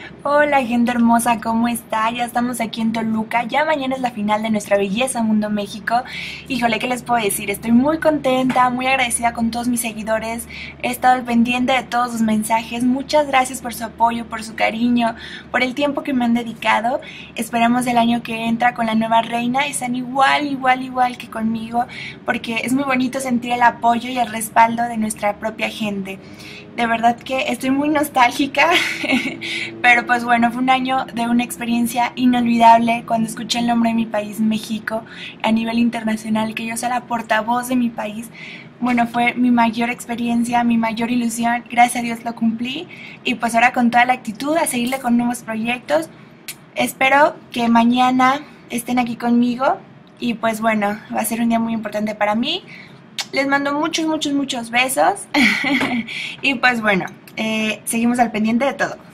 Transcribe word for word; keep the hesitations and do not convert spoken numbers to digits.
Hola gente hermosa, ¿cómo está? Ya estamos aquí en Toluca, ya mañana es la final de nuestra belleza Mundo México. Híjole, ¿qué les puedo decir? Estoy muy contenta, muy agradecida con todos mis seguidores, he estado al pendiente de todos sus mensajes, muchas gracias por su apoyo, por su cariño, por el tiempo que me han dedicado. Esperamos el año que entra con la nueva reina y sean igual, igual, igual que conmigo, porque es muy bonito sentir el apoyo y el respaldo de nuestra propia gente. De verdad que estoy muy nostálgica, pero pues bueno, fue un año de una experiencia inolvidable cuando escuché el nombre de mi país, México, a nivel internacional, que yo sea la portavoz de mi país. Bueno, fue mi mayor experiencia, mi mayor ilusión, gracias a Dios lo cumplí y pues ahora con toda la actitud a seguirle con nuevos proyectos. Espero que mañana estén aquí conmigo y pues bueno, va a ser un día muy importante para mí. Les mando muchos, muchos, muchos besos. Y pues bueno, eh, seguimos al pendiente de todo.